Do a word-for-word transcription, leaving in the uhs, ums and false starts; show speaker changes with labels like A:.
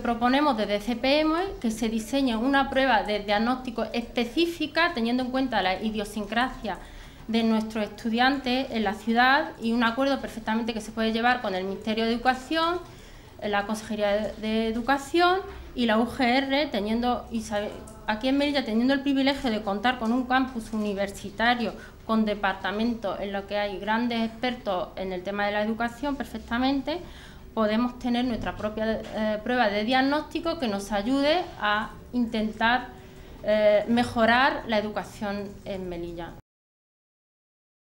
A: Proponemos desde C P M que se diseñe una prueba de diagnóstico específica teniendo en cuenta la idiosincrasia de nuestros estudiantes en la ciudad y un acuerdo perfectamente que se puede llevar con el Ministerio de Educación, la Consejería de Educación y la U G R, teniendo aquí en Melilla teniendo el privilegio de contar con un campus universitario con departamento en lo que hay grandes expertos en el tema de la educación perfectamente, podemos tener nuestra propia eh, prueba de diagnóstico que nos ayude a intentar eh, mejorar la educación en Melilla.